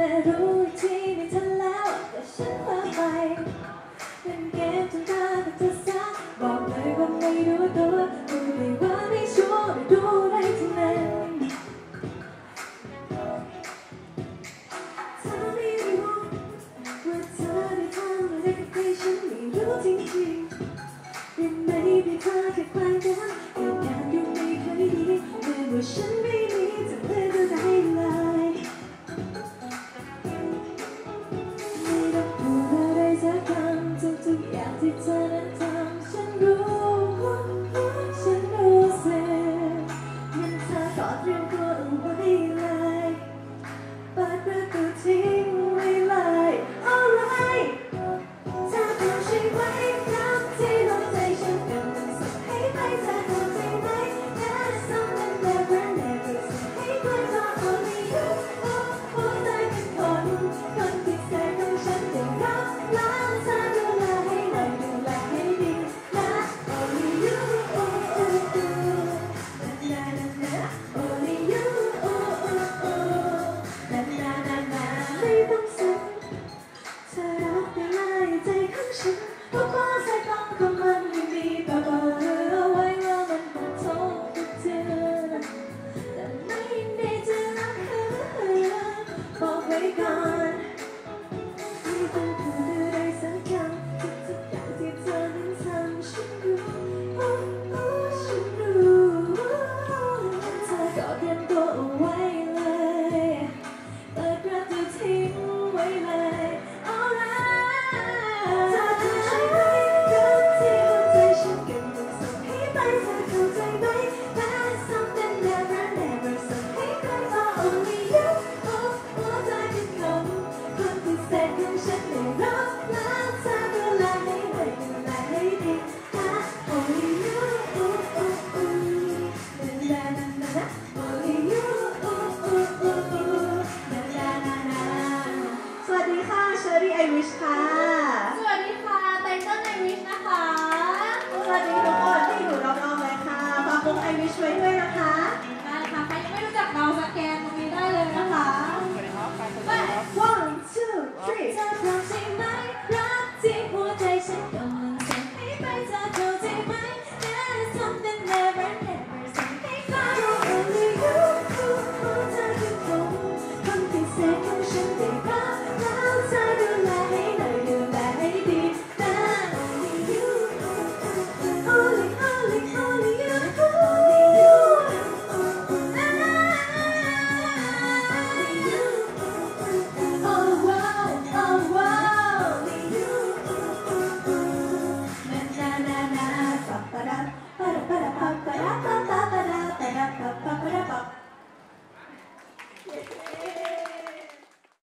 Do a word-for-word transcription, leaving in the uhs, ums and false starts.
แต่รู้ที่ไม่ทันแล้วก็ฉันพาไปเล่นเกมจนตากับเธอซะบอกเลยว่าไม่รู้ตัวรู้เลยว่าไม่ชัวร์ไม่รู้อะไรทั้งนั้นเธอไม่รู้ว่าเธอได้ทำอะไรกับใครฉันไม่รู้จริงๆยังไม่ได้เธอแค่ครั้งเดียวเหตุการณ์ดูไม่เคยดีแม้ว่าฉันไม่มีจะเลือกอะไรเลยไม่ต้องพูดอะไรสักคำทุกๆอย่างที่เธอนั้นทำฉันรู้ฉันรู้สึกงั้นเธอกอดเตรียมตัวเอาไว้เลยเปิดประตูทิ้งไว้เลย alright เธอทำใช่ไหมครับที่หัวใจฉันกำลังส่งให้ไปเธอเข้าใจไหม There's something never never ส่งให้ใครก็ only you โอ้ใจเป็นคนคนพิเศษของฉันจะรักแล้วเธอดูแลให้หน่อยดูแลให้ดีนะ only you โอ้โอ้โอ้นะนะนะ only you โอ้โอ้โอ้นะนะนะนะไม่ต้องซึ้งเธอรักได้เลยใจของฉัน